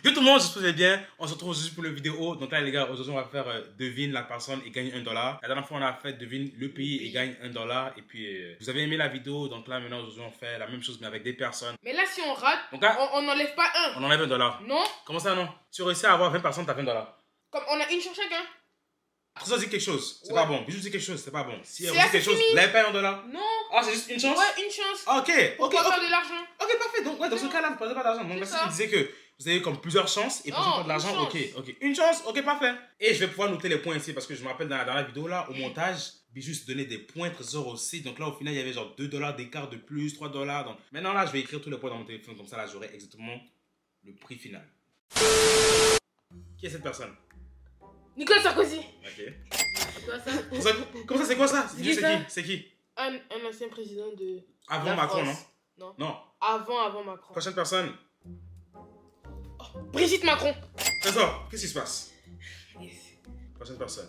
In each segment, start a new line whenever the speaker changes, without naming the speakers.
Yo tout le monde, j'espère que vous allez bien. On se retrouve juste pour la vidéo. Donc là les gars, aujourd'hui on va faire devine la personne et gagne $1. La dernière fois on a fait devine le pays et gagne $1. Et puis vous avez aimé la vidéo. Donc là maintenant aujourd'hui on fait la même chose mais avec des personnes.
Mais là si on rate,
donc, là,
on n'enlève pas un.
On enlève $1.
Non.
Comment ça non? Tu réussis à avoir 20 personnes, t'as $20.
Comme on a une chance chacun.
Trésor dit quelque chose, c'est pas bon. Bijou dit quelque chose, c'est pas bon. Si elle
C'est
dit quelque chose,
fini.
là elle paye $1.
Non.
Ah c'est juste une chance?
Ouais, une chance.
Ah, ok,
Pour
ok.
faire de l'argent.
Ok, parfait. Donc, ouais, dans ce cas-là, vous ne perdez pas d'argent. Donc, là, si tu disais que vous avez comme plusieurs chances et vous perdez pas de l'argent, ok, ok. Une chance, ok, parfait. Et je vais pouvoir noter les points ici parce que je me rappelle dans la vidéo là, au montage, Bijou se donnait des points Trésor aussi. Donc là, au final, il y avait genre $2 d'écart de plus, $3. Donc maintenant, là, je vais écrire tous les points dans mon téléphone. Comme ça, là, j'aurai exactement le prix final. Qui est cette personne?
Nicolas Sarkozy.
Ok.
Quoi ça?
Comment ça, c'est quoi ça?
Qui ça?
C'est qui?
Un ancien président de.
Avant
la
Macron,
France.
non?
Non.
Non.
Avant Macron.
Prochaine personne.
Oh, Brigitte Macron.
Trésor, qu'est-ce qui se passe?
Yes.
Prochaine personne.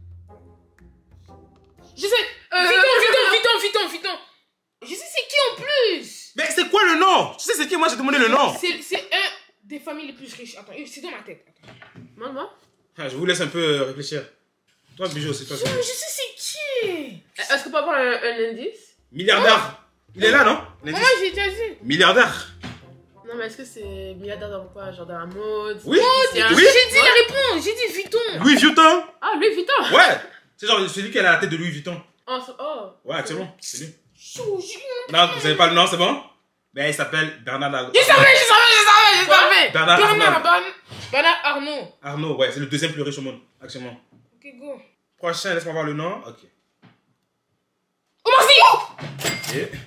Je sais. Vuitton. Je sais c'est qui en plus.
Mais c'est quoi le nom? Tu sais c'est qui? Moi j'ai demandé le nom.
C'est un des familles les plus riches. Attends, c'est dans ma tête. Attends. Maman.
Ah, je vous laisse un peu réfléchir. Toi, Bijou, c'est toi.
Je sais c'est qui.
Est-ce qu'on peut avoir un indice?
Milliardaire. Il est là, non?
Moi j'ai déjà dit.
Milliardaire.
Non, mais est-ce que c'est milliardaire dans quoi? Genre dans la mode?
Oui.
J'ai
Oui.
dit la réponse. J'ai dit Vuitton.
Louis Vuitton.
Ah, Louis Vuitton!
Ouais. C'est genre celui qui a la tête de Louis Vuitton.
Oh,
Ouais, c'est bon. C'est lui.
Chou.
Non, vous savez pas le nom, c'est bon? Mais il s'appelle Bernard Arnault.
Je savais. Bernard Arnault.
Arnault, ouais, c'est le deuxième plus riche au monde, actuellement.
Ok, go.
Prochain, laisse-moi voir le nom. Ok.
Omar Sy.
Et...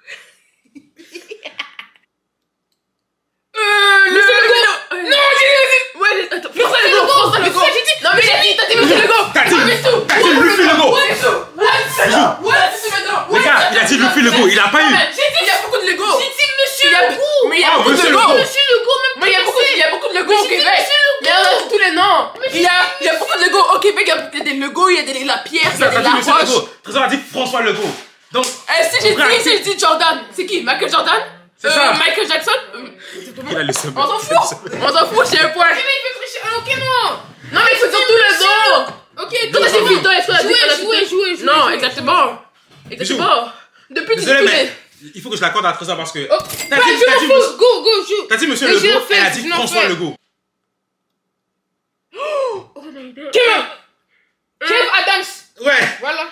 Non, j'ai dit.
Ouais, attends,
François Legault. J'ai dit. Non, mais j'ai dit, t'as dit Monsieur Legault.
T'as dit Luffy Legault. Les gars, il a dit Luffy Legault, il a pas eu.
J'ai dit, il y a beaucoup de Lego. J'ai dit Monsieur Legault.
Mais il y a beaucoup de
Monsieur
Lego!
Legault.
Monsieur Legault, même.
Mais il y a beaucoup de Lego au Québec! Mais on a tous les noms! Il y a beaucoup de Lego au Québec, il y a des Lego, il y a de la pierre, il y a
T'as
de
dit
la
Monsieur
roche!
Legault. Trésor a dit François Legault. Donc,
Si j'ai dit Jordan, c'est qui? Michael Jordan?
C'est ça.
Michael Jackson?
il a le seum.
On s'en fout, j'ai un point!
Mais il fait tricher. Ok, non.
Non, mais il faut dire tous les noms!
Ok,
Toi, t'as dit Vuitton, est-ce qu'on a dit?
Jouer.
Non, exactement! Depuis
Désolé,
tous
mais il faut que je l'accorde à Trésor parce que.
Go, joue.
T'as dit Monsieur
Mais j'ai
Legault,
fait,
elle a dit
je l'ai
François
fait.
Legault.
Kev Adams.
Ouais.
Voilà.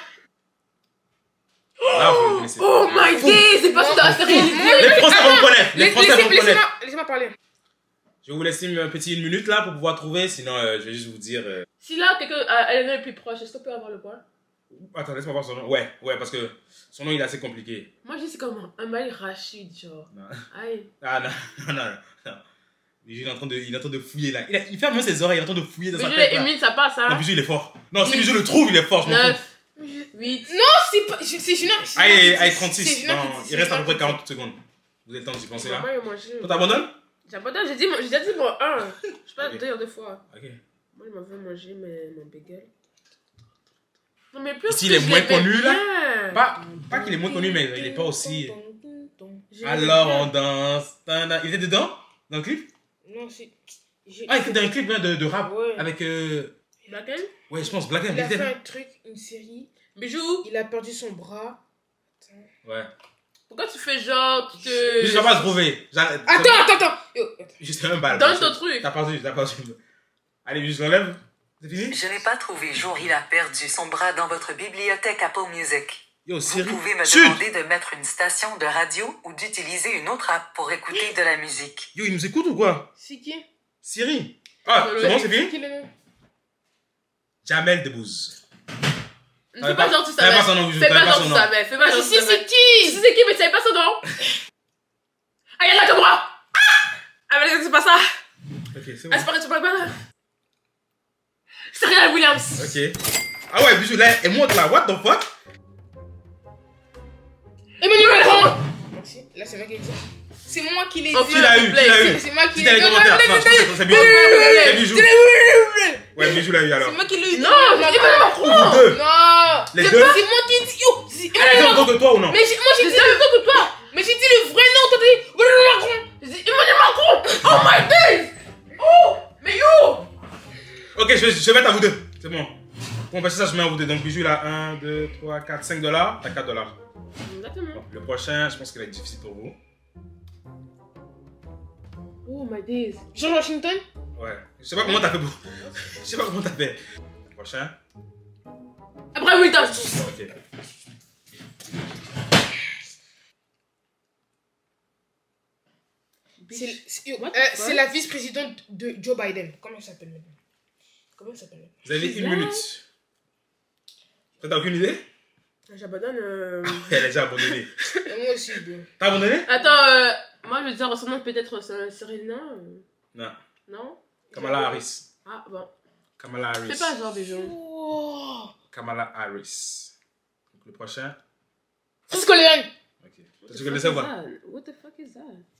Là, vous le connaissez.
Oh my god, c'est pas ça dans la série!
Les Français vont me connaître. Les Français vont me connaître.
Laissez-moi parler.
Je vais vous laisser une petite minute là pour pouvoir trouver, sinon je vais juste vous dire.
Si là, quelqu'un est le plus proche, est-ce qu'on peut avoir le point?
Attends, laisse-moi voir son nom. Ouais, parce que son nom il est assez compliqué.
Moi, je dis c'est comme un Mali Rachid, genre.
Non.
Aïe.
Ah non. Bijou, il est en train de fouiller là. Il ferme même ses oreilles, il est en train de fouiller dans sa
Bijou,
tête.
les
Là.
Emile, ça passe, hein?
Non, Bijou il est fort. Non, si Bijou le trouve, il est fort, je m'en
9,
fous.
8.
Non, c'est pas. C'est Gina.
Allez, 36. Non, il reste à peu près 40 secondes. Vous avez le temps d'y penser là.
Maman, il a mangé.
Toi, t'abandonnes?
J'abandonne, j'ai déjà dit mon 1. Je peux pas
Ok.
dire deux fois.
Ok.
Moi, il m'a fait manger mon bagel. Non, mais plus.
S'il est moins connu là.
Pas.
Pas qu'il est moins connu, mais il est pas aussi.
J'ai
Alors
bien.
on danse. Il était dedans? Dans le clip?
Non, c'est.
Ah, il était dans un clip de rap.
Ouais.
Avec.
Laquelle?
Ouais, je pense Black M.
Il a
était
fait
là.
un truc, une série.
Bijou,
Il a perdu son bras.
Ouais.
pourquoi tu fais genre. Tu te.
Je vais pas se trouver. J'arrête.
Attends. Yo, attends.
Juste un balle.
Donne ton truc.
T'as perdu. Allez, je l'enlève. C'est fini?
Je n'ai pas trouvé jour il a perdu son bras dans votre bibliothèque Apple Music.
Yo,
Vous
Siri.
pouvez me
Chut!
demander de mettre une station de radio ou d'utiliser une autre app pour écouter de la musique.
Yo, il nous écoute ou quoi?
C'est qui?
Siri. Ah, c'est bon, c'est fini?
Qui le nom?
Jamel Debbouze.
Ne fais pas genre tu savais.
T'avais pas son nom, Bijou.
Fais
T'avais
pas
pas
genre
son
tu
nom.
savais. Fais pas genre
Je
tu
sais
savais.
c'est qui?
Tu sais qui, mais tu savais pas son nom? Ah, y'a là que moi! Ah, mais c'est pas ça!
Ok, c'est
Ah,
bon.
c'est pas que tu parles pas là! C'est rien, Williams!
Ok. Ah ouais, Bijou, là, elle monte là. What the fuck?
Emmanuel Macron. Merci. Là, c'est moi qui l'ai dit. C'est moi qui l'ai dit.
Qui l'a eu?
C'est moi qui
Dis dans
l'ai
les
dit.
commentaires. Non, c'est Bijou. C'est Bijou. Ouais, Bijou l'a eu alors.
C'est moi qui l'ai eu.
Non, Emmanuel Macron!
Vous deux.
Non.
Les
C'est
deux.
pas- c'est moi qui ai dit. Yo, c'est
Elle a dit
Emmanuel
autant que toi ou non?
Mais moi j'ai dit le nom que toi. Mais j'ai dit le vrai nom. Toi t'as dit Emmanuel Macron.
J'ai dit Emmanuel Macron! Oh my days! Oh
Ok, je vais mettre à vous deux. C'est bon. Pour empêcher ça, je mets à vous deux. Donc, bijou, il a 1, 2, 3, 4, 5 $. T'as 4 $.
Exactement.
Bon, le prochain, je pense qu'il va être difficile pour vous.
Oh my days.
George Washington?
Ouais. Je sais pas comment t'as fait pour. Je sais pas comment t'as fait. Le prochain.
Abraham Lincoln.
Ok.
C'est la vice-présidente de Joe Biden. Comment elle s'appelle maintenant? Comment elle s'appelle?
Vous avez 1 minute. Toi, t'as aucune idée?
J'abandonne.
Elle a déjà abandonné.
Moi aussi, bro.
T'as abandonné?
Attends, moi je veux dire, son nom peut-être Serena.
Non.
Non?
Kamala Harris.
Ah bon.
Kamala Harris.
Fais pas genre bijou.
Oh.
Kamala Harris. Donc, le prochain.
Francis Colleen.
Ok. Tu connaissais ou pas?
What the fuck is that?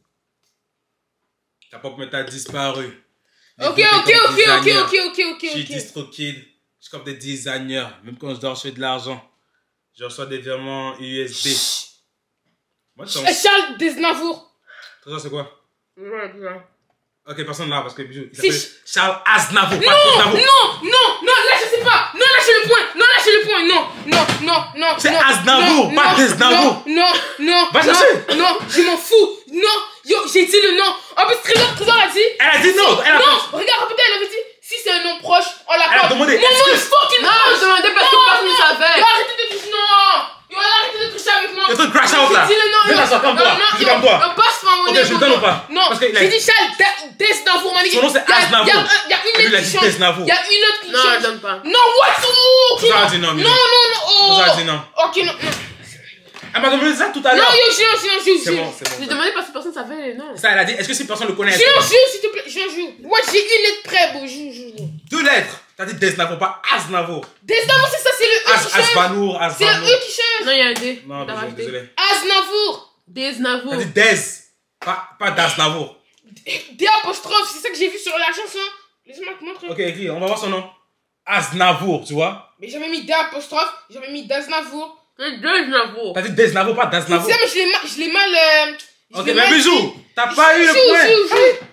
Ta pop méta a disparu.
Ok.
Je suis DistroKid. Je suis comme des designers. Même quand je dors, je fais de l'argent. Je reçois des virements USB. Moi, je suis
Charles Desnavour.
Trésor, c'est quoi?
Ouais.
Ok, personne là, parce que bijou. Il
C'est
s'appelle Charles Aznavour. pas Aznavour.
Non, là je sais pas. Non, lâchez le point. Non.
C'est Aznavour, pas Desnavour.
Non.
Va chercher.
Non, je m'en fous. Non, yo, j'ai dit le nom. En plus, Trésor a dit.
Elle a dit non.
Non, regarde, peut-être elle avait dit. Si c'est un nom proche, on l'accorde.
Elle a demandé,
Mon nom
est-ce que-
est fucking
Non,
proche.
je demandais parce que personne ne savait.
Yo, arrêtez de toucher. Non. Yo, arrêtez de toucher avec moi.
T'es en train de crash out, là.
J'ai dit le nom.
Viens t'asseoir, calme-toi. Tu calmes toi.
Passe moi mon
Ok,
nom.
je le donne ou pas?
Non,
Parce qu'il a-
j'ai dit Charles Desnavour.
Son nom, c'est Aznavour.
Il y a une
Lui, il a
lettre qui
dit
change.
Desnavour.
Il y a une autre qui
Non, je
change.
donne pas.
Non, what?
Trésor a dit non, bijou.
Non. Oh.
Trésor a dit non.
Ok, non.
Elle m'a demandé ça tout à
Non,
l'heure.
yo, je
C'est bon.
J'ai demandé parce que personne ne savait, non.
Ça, elle a dit, est-ce que si personne le connaît?
S'il te plaît, je joue. Ouais, j'ai une lettre près, bon, joue.
2 lettres. T'as dit Desnavour, pas Aznavour.
Desnavour, c'est ça, c'est le E qui change.
Asbanour,
C'est le
Asbanour.
E qui change.
Non, il y a un D.
Non,
T'as
bijou,
rajouté.
désolé.
Aznavour.
Desnavour.
T'as dit Des. Pas Daznavour.
D apostrophe, c'est ça que j'ai vu sur la chanson. Laisse-moi te montrer.
Ok, écris, on va voir son nom. Aznavour, tu vois?
Mais j'avais mis D apostrophe, j'avais mis Daznavour.
C'est Desnavour.
T'as dit Desnavour, pas Daznavour.
C'est ça, mais je l'ai mal.
Ok, mais bijou, t'as pas eu le point.
Joue.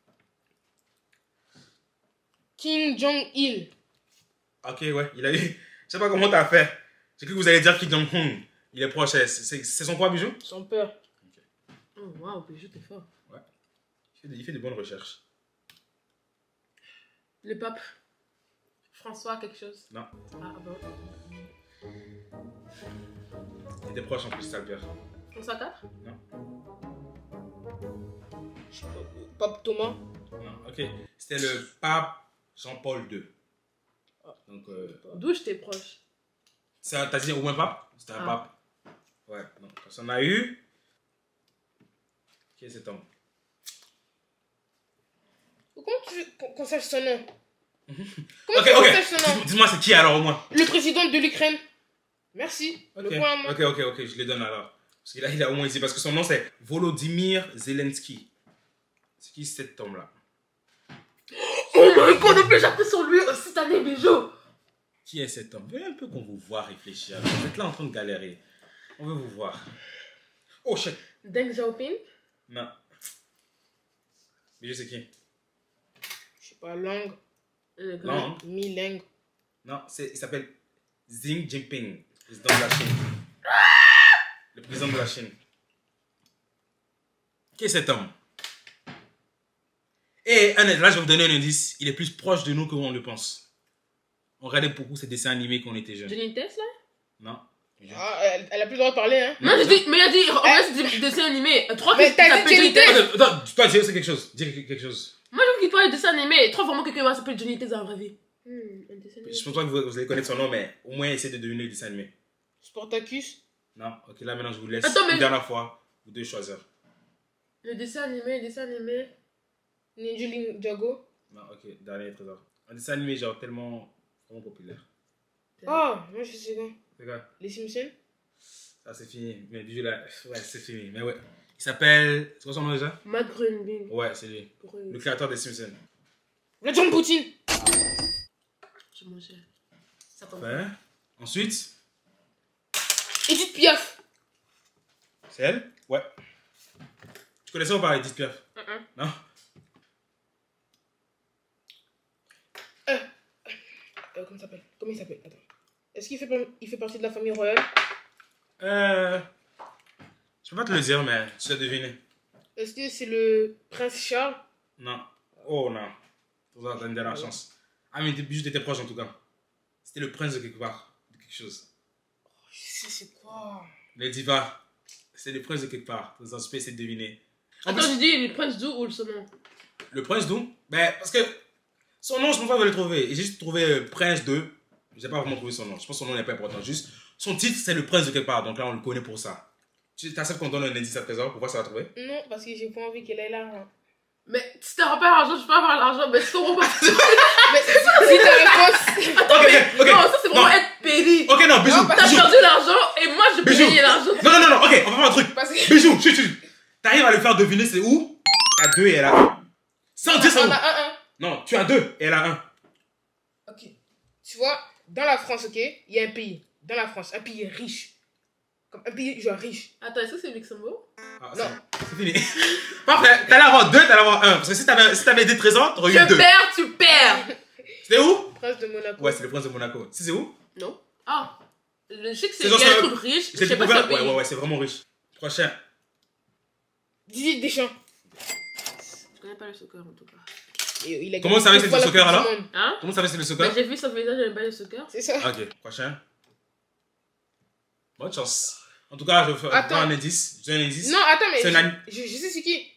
Kim Jong-il.
Ok, ouais, il a eu. Je sais pas comment t'as fait. J'ai cru que vous allez dire Kim Jong-un. Il est proche. C'est son quoi, bijou?
Son père.
Oh, waouh, bijou, t'es fort.
Il fait des bonnes recherches.
Le pape. François, quelque chose.
Non,
Ah, bon.
il était proche en plus, ça le pire.
François 4?
Pape Thomas.
Non, ok. C'était le pape Jean-Paul II. Donc,
D'où j'étais proche?
t'as dit au moins pape? C'était un pape. Ouais, donc personne n'a eu. Qui est cet homme?
Comment tu veux qu'on sache son nom?
Ok,
tu veux qu'on sache son nom?
Dis-moi, c'est qui alors au moins?
Le président de l'Ukraine. Merci.
Ok,
Le point à moi.
ok, je les donne alors. Parce qu'il a, il a au moins ici, parce que son nom c'est Volodymyr Zelensky. C'est qui cet homme-là?
Oh my god, en plus j'ai appris sur lui cette année, bijou.
Qui est cet homme? Venez un peu qu'on vous voit réfléchir. Vous êtes là en train de galérer. On veut vous voir. Oh shit.
Deng Xiaoping?
Non. Mais je sais qui?
Je sais pas, langue.
Non.
Mi-langue.
Non, il s'appelle Xi Jinping, président de la Chine. Le président de la Chine. Qui est cet homme? Et là, je vais vous donner un indice. Il est plus proche de nous qu'on le pense. On regardait beaucoup ces dessins animés quand on était jeunes.
Johnny Test là?
Non.
Ah, elle a plus le droit de parler, hein.
Non, mais il a dit, en fait, c'est des dessins animés. Trois
Mais
qui
t'as dit
s'appellent
Johnny
Johnny Test.
Attends, toi, dis quelque chose. Dis quelque chose.
Moi, je veux qu'il parle de dessins animés. Trois vraiment quelqu'un va s'appeler Johnny Test dans la vraie vie. Un dessin animé.
Je pense pas que vous allez connaître son nom, mais au moins essayez de deviner le dessin animé.
Sportacus.
Non. Ok, là maintenant je vous laisse
Attends, mais-
une dernière fois. Vous devez choisir.
Le dessin animé.
Ninja Jago.
Non, ok, dernier trésor. Un dessin animé genre tellement vraiment populaire.
Oh, moi je sais quoi.
C'est quoi?
Les Simpsons.
Ça c'est fini. Mais bijou là, ouais, c'est fini. Mais ouais. Il s'appelle. C'est quoi son nom déjà?
Matt Groening.
Ouais, c'est lui. Le créateur des Simpsons.
Vladimir Poutine.
J'ai mangé. Ça tombe.
Ouais. Ensuite,
Edith Piaf.
c'est elle? Ouais. Tu connaissais ou pas Edith Piaf? Non?
Comment ça s'appelle? Comment il s'appelle? Attends. Est-ce qu'il fait partie de la famille royale?
Je peux pas te le dire, mais tu l'as deviné.
Est-ce que c'est le prince Charles?
Non. Oh non. T'as une dernière chance. Ah, mais Bijou, t'étais proche en tout cas. C'était le prince de quelque part. De quelque chose.
Je sais c'est quoi.
Ne dis pas. C'est le prince de quelque part. Dans un space, c'est de deviner.
Attends, je dis le prince d'où ou son nom?
Le prince d'où? Ben, parce que son nom, je pense pas le trouver. J'ai juste trouvé prince de. J'ai pas vraiment trouvé son nom. Je pense que son nom n'est pas important. Juste, son titre, c'est le prince de quelque part. Donc là, on le connaît pour ça. Tu acceptes qu'on donne un indice à présent pour voir si ça va trouver?
Non, parce que j'ai pas envie qu'elle ait l'argent.
Mais si t'as pas l'argent, je peux avoir l'argent. Mais si t'auras pas.
Mais si ta réponse.
Attends,
ok.
Non, ça c'est vraiment être péri.
Ok, non, Bijou.
T'as perdu l'argent et moi je peux
Bijou.
payer l'argent.
Non, ok, on va faire un truc.
Parce que.
Bijou, chut. T'arrives à le faire deviner, c'est où? T'as 2 et elle a 1. Sans dire ça.
On a un.
Non, tu as 2 et elle a 1.
Ok. Tu vois, dans la France, ok, il y a un pays. Dans la France, un pays riche. Comme un pays genre riche.
Attends, est-ce que c'est Luxembourg?
Ah,
Non.
c'est fini. Parfait. T'allais avoir 2, t'allais avoir 1. Parce que si t'avais des trésors, t'aurais eu 2.
Je perds, tu perds.
C'était où?
Prince de Monaco.
Ouais, c'est le prince de Monaco. C'est où?
Non. Ah. Je sais que
C'est
c'est
genre
bien
ça-
un truc riche. Je
J'ai
sais pas si
découvert.
c'est un pays.
Ouais, c'est vraiment riche. Prochain.
Didier Deschamps.
Je connais pas le soccer en tout cas.
Et il a
Comment vous savez que c'est
gagné
du
2 fois
soccer,
la Coupe
alors
du monde.
Hein?
Comment ça fait c'est le
Bah,
soccer?
j'ai vu son visage, j'aime pas le soccer.
C'est ça.
Ok, prochain. Bonne chance. En tout cas, je vais faire
Attends.
un indice. J'ai un indice.
Non, attends, mais
C'est un
je sais c'est qui.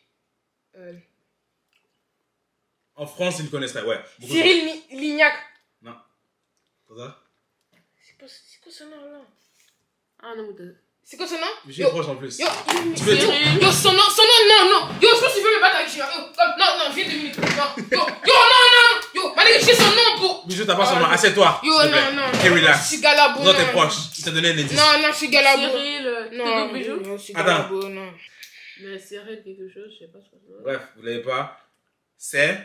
En France, ils le connaissent pas. Ouais. Beaucoup de gens.
Cyril Lignac.
Non. C'est ça?
C'est quoi son nom là?
Ah non, mais
C'est quoi son nom?
Je suis proche en plus.
Yo,
Tu veux dire?
yo, son nom, non. Yo, je pense qu'il veut me battre avec Gérard. Yo, non, viens 2 minutes. Non, non. Yo, allez, j'ai son nom pour.
Bijou, t'as pas son nom. Assieds-toi.
Yo,
s'il te plaît.
non.
Et relax.
Je suis Galabo.
Toi, t'es
non.
proche. Il t'a donné un indice.
Non, je suis Galabo.
Cyril,
Non,
t'es Bijou?
je suis
Attends.
Galabo, non.
Mais Cyril quelque chose, je sais pas ce que c'est.
Bref, vous l'avez pas. C'est.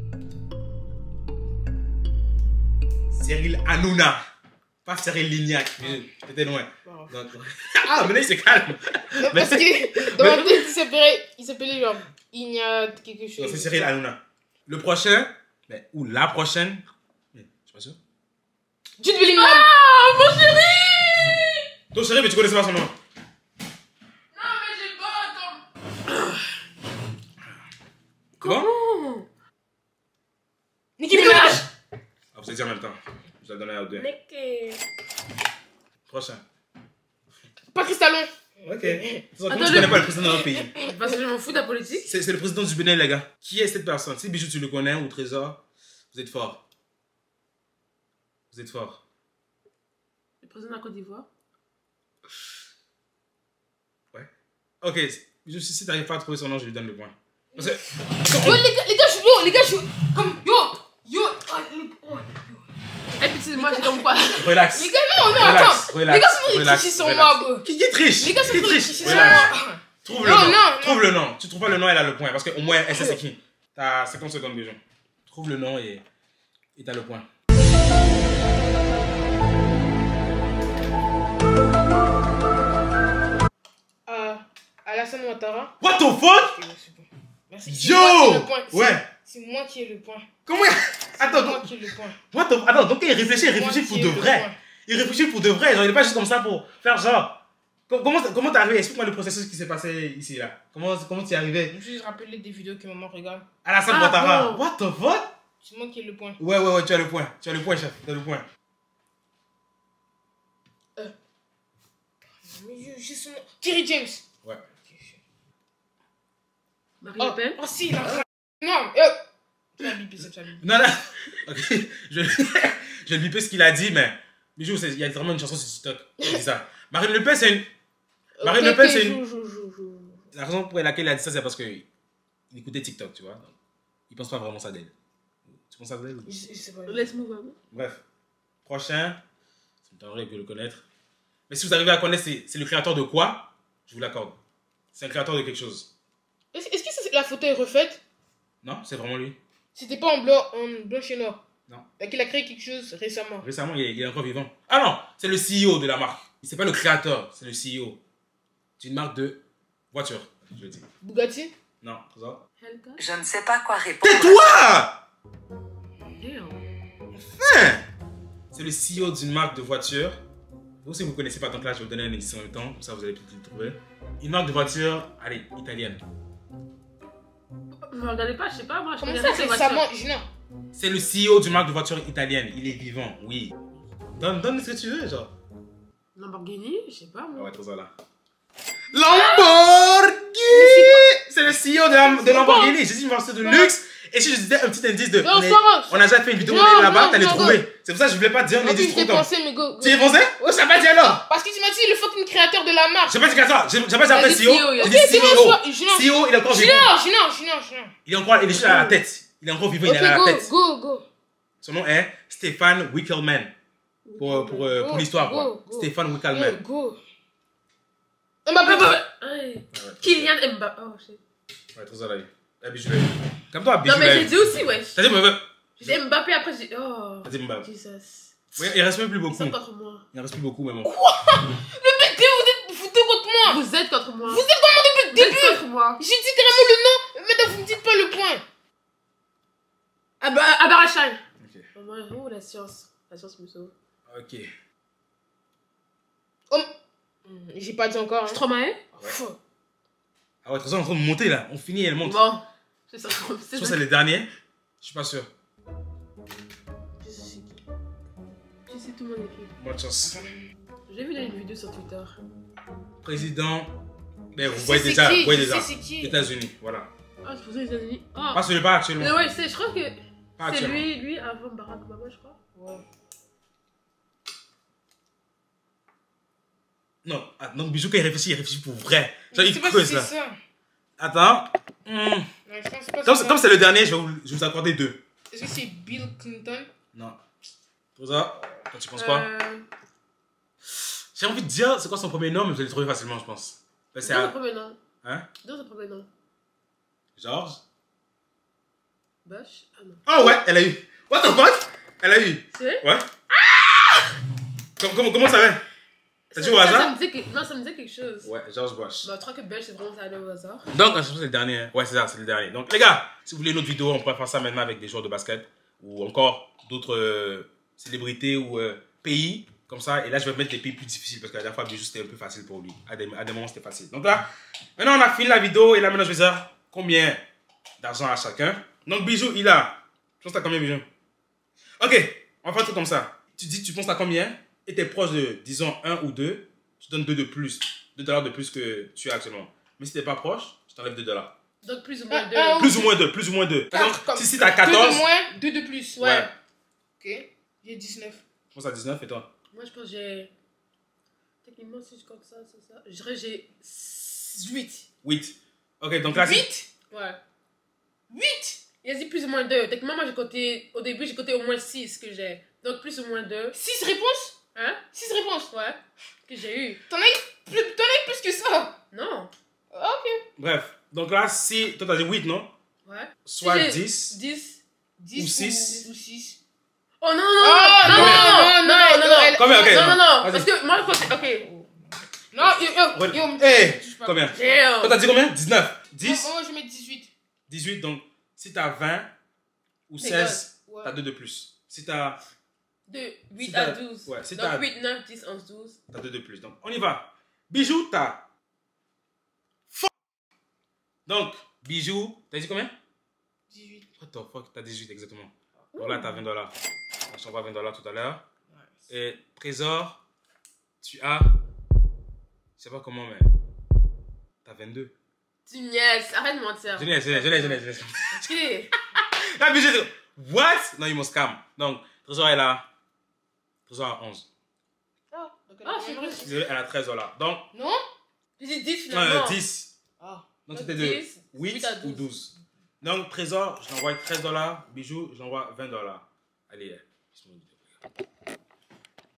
Cyril Hanouna. Pas Cyril Lignac. J'étais loin.
Bon.
Donc... Ah, mais là, il se calme.
Non, parce que dans ma tête, il s'appelait genre Ignat quelque
Non,
chose.
c'est Cyril Hanouna. Le prochain, mais, ou la prochaine, mais, je suis pas sûr.
Jude Bellingham.
Ah, mon chéri!
Ton chéri, mais tu connaissais pas son nom.
Non, mais j'ai pas attends.
Comment?
Oh.
Nicki Minaj.
Ah, vous allez dire en même temps. Je vais le donner à deux.
Mec,
Prochain.
Patrice Talon.
Ok. Comment
Attends,
tu connais pas le président de notre pays?
parce que je m'en fous de la politique.
C'est le président du Bénin, les gars. Qui est cette personne? Si Bijou, tu le connais, ou Trésor, vous êtes fort. Vous êtes fort.
Le président de la Côte d'Ivoire.
Ouais. Ok. Bijou, si t'arrives pas à trouver son nom, je lui donne le point. Parce que...
Yo, les gars, je suis comme. Yo.
Et puis moi, j'ai comme quoi.
Relax.
Les gars, non,
Relax,
attends.
relax,
Les gars, c'est
relax,
qui sont
relax.
morts, bro.
Qui triche?
Les gars, c'est
Qui triche?
qui sont
Relax.
morts.
Trouve le
Non,
nom.
non.
Trouve le nom. Tu trouves pas le nom, elle a le point. Parce qu'au moins, elle sait c'est qui. T'as 50 secondes, Bijou. Trouve le nom et t'as le point.
Alassane Ouattara.
What the fuck?
Ok, c'est bon. Merci. C'est
Yo!
moi qui ai le point.
Ouais.
C'est moi qui ai le point.
Comment
C'est
Attends,
moi
donc...
qui ai le point.
What the... Attends, donc il réfléchit
C'est moi
pour
qui ai
de
le
vrai.
point.
Il réfléchit pour de vrai. Genre, il est pas juste comme ça pour faire genre... Comment t'es arrivé? Explique-moi le processus qui s'est passé ici, là. Comment t'y es arrivé?
Je me suis juste rappelé des vidéos que maman regarde.
Alassane
Ah,
Ouattara.
bon.
What the fuck?
C'est moi qui ai le point.
Ouais, tu as le point. Tu as le point, chef. Tu as le point.
Mais j'ai son nom. Thierry James.
Ouais.
Marine Le Pen.
Oh, si, il a. Non, tu vas biper ça, tu vas biper.
Non. Ok. Je vais biper ce qu'il a dit, mais... Bijou, il y a vraiment une chanson sur TikTok. Il dit ça. Marine Le Pen, c'est une... Marine Le Pen, c'est une...
Joue.
La raison pour laquelle il a dit ça, c'est parce qu'il écoutait TikTok, tu vois. Donc, il pense pas vraiment ça d'elle. Tu penses ça d'elle?
Je sais pas.
Laisse-moi voir.
Bref. Prochain. Ça me donnerait de le connaître. Mais si vous arrivez à connaître, c'est le créateur de quoi? Je vous l'accorde. C'est un créateur de quelque chose.
Est-ce que la photo est refaite?
Non, c'est vraiment lui.
C'était pas en blanc et noir.
Non.
Donc il a créé quelque chose récemment.
Récemment, il est encore vivant. Ah non, c'est le CEO de la marque. C'est pas le créateur, c'est le CEO. C'est une marque de voiture, je le dis.
Bugatti?
Non, ça.
Helga.
Je ne sais pas quoi répondre.
Tais-toi!
Damn.
Hein? C'est le CEO d'une marque de voiture. Vous, si vous ne connaissez pas, donc là, je vais vous donner un indice en même temps. Comme ça, vous allez peut-être le trouver. Une marque de voiture, allez, italienne.
Vous me regardez pas, je sais pas, moi je
Comment
connais
ça,
rien
c'est
ces voitures.
récemment? Non.
C'est le CEO d'une marque de voiture italienne. Il est vivant, oui. Donne ce que tu veux, genre.
Lamborghini, je sais pas
Ah
moi.
ouais, trop ça là. Lamborghini! C'est le CEO de Lamborghini. J'ai dit une voiture de luxe. Et si je disais un petit indice de.
Non, Florence.
On a déjà fait une vidéo,
Non,
on est là-bas,
non,
t'allais
non,
trouver. C'est pour ça que je voulais pas dire un
En
indice
plus,
trop
j'ai
comme.
pensé, mais go.
Tu y es pensé? Ouais, ça pas dit alors.
Parce que tu m'as dit le fucking créateur de la marque.
J'ai pas dit qu'à toi, j'ai pas dit après
dit
CEO.
CEO,
J'ai
ok,
dit
c'est bon,
CEO. CEO, il est encore vivant.
Junior.
Il est encore, il est juste à la tête. Il est encore vivant, il est à la tête.
Go.
Son nom est Stéphane Wickelman. Pour l'histoire, quoi. Stéphane Wickelman.
Go.
Ouais. Kylian Mbappé. Oh shit.
Ouais, trop ça là. Bijou là. Comme toi,
Non
Bijou
mais
là.
j'ai dit aussi, wesh.
T'as dit, mais.
J'ai dit Mbappé après j'ai. Oh.
T'as dit Mbappé.
Jesus.
Ouais, il reste même plus
Ils
beaucoup.
sont contre moi.
Il reste plus beaucoup, mais bon.
Vous foutez contre moi.
Vous êtes contre moi.
Vous êtes comment depuis le
Vous êtes
début?
contre moi.
J'ai dit carrément le nom. Maintenant, vous me dites pas le point.
Abarachal.
Ok.
Oh la science. La science me sauve.
Ok.
J'ai pas dit encore.
C'est trop maé.
Fuck.
Ah ouais, de toute façon, on est en train de monter là. On finit, elle monte.
Bon. C'est ça.
Je pense que c'est le dernier. Je suis pas sûr.
Tu sais tout mon équipe.
Bonne chance.
J'ai vu là une vidéo sur Twitter.
Président. Mais vous
Je
voyez
sais
déjà.
qui,
Vous voyez
je
déjà.
sais c'est qui.
États-Unis, voilà.
Ah, c'est pour ça les États-Unis. Ah.
Pas celui-là, pas actuellement.
Mais ouais, je crois que
Pas
c'est
actuellement.
lui avant Barack Obama, je crois.
Ouais.
Non, donc Bijou, quand il réfléchit pour vrai. Genre,
Je
il
sais pas si
creuse
c'est
là.
ça.
Attends.
Ouais, je pense pas que
Comme c'est le dernier, je vais vous accorder 2.
Est-ce que c'est Bill Clinton?
Non. Pour ça, toi, tu penses quoi? J'ai envie de dire, c'est quoi son premier nom, mais vous allez le trouver facilement, je pense. C'est
Dans son premier nom.
Hein?
Dans son premier nom.
George?
Bush. Ah non.
Oh ouais, elle a eu. What the fuck? Elle a eu.
C'est vrai?
Ouais. Comment ça va? T'as dit au
Ça
hasard?
me disait que... Non, ça me disait quelque chose.
Ouais, George Bush.
Bah, je crois que Bush, c'est vraiment ça allait au hasard.
Donc, je pense que c'est le dernier. Hein. Ouais, c'est ça, c'est le dernier. Donc, les gars, si vous voulez une autre vidéo, on pourrait faire ça maintenant avec des joueurs de basket ou encore d'autres célébrités ou pays comme ça. Et là, je vais mettre les pays plus difficiles parce que la dernière fois, Bijou, c'était un peu facile pour lui. À des moments, c'était facile. Donc là, maintenant, on a fini la vidéo et là, maintenant, je vais dire combien d'argent à chacun. Donc, Bijou, il a. Tu penses à combien, Bijou? Ok, on va faire un truc comme ça. Tu dis, tu penses à combien et t'es proche de, disons, 1 ou 2. Je te donne 2 de plus. 2 $ de plus que tu as actuellement. Mais si t'es pas proche, je t'enlève 2 $.
Donc, plus ou moins 2.
Plus ou moins 2, plus ou moins 2. Par exemple, si t'as 14.
2 de moins, 2 de plus.
Ouais.
Ok. J'ai 19.
Je pense à 19 et toi?
Moi, je pense que j'ai... Techniquement, si je compte ça, c'est ça. Je dirais que j'ai 8.
8. Ok, donc là,
8?
Ouais.
8?
Il a dit plus ou moins 2. Techniquement, moi, j'ai compté... Au début, j'ai compté au moins 6 que j'ai. Donc, plus ou moins 2.
6 réponses?
Hein?
6 réponses?
Ouais. Que j'ai eu.
T'en as eu plus que ça?
Non.
Ok.
bref. Donc là, si. Toi, t'as dit 8, non?
Ouais.
Soit
Si j'ai
10.
10.
10
Ou 6.
Ou 6.
Oh non, non,
Oh,
non, non, non, non, non, non, non.
Combien? Ok.
Non, non, non.
Vas-y.
Parce que moi, quand c'est... Ok.
Non, yo.
Hey,
touche pas.
combien? Toi,
Damn.
t'as dit combien? 19. 10.
Moi, je mets 18.
18, donc si t'as 20 ou
C'est
16,
Ouais.
t'as 2 de plus. Si t'as.
De 8
Si
à
t'as-
12.
ouais, si
Donc
t'as-
8, 9, 10, 11, 12.
T'as 2 de plus. Donc, on y va. Bijou, t'as. Donc, Bijou, t'as dit combien?
18.
What the fuck? T'as 18 exactement. Donc là, t'as 20 $. Je t'envoie 20 $ tout à l'heure. Et Trésor, tu as. Je sais pas comment, mais. T'as 22.
Tu niaises. Arrête de mentir.
Je l'ai.
Ok.
Là, Bijou, what? Non, il m'a scam. Donc, Trésor est là. Trésor a 11.
Ah,
C'est vrai.
Désolé, elle a 13 $. Donc,
Non?
J'ai dit 10 finalement.
10.
Ah.
Donc,
Donc,
c'était de
10,
8
8 à
ou
12.
12. Donc, Trésor, je t'envoie 13 $. Bijou, j'envoie 20 $. Allez,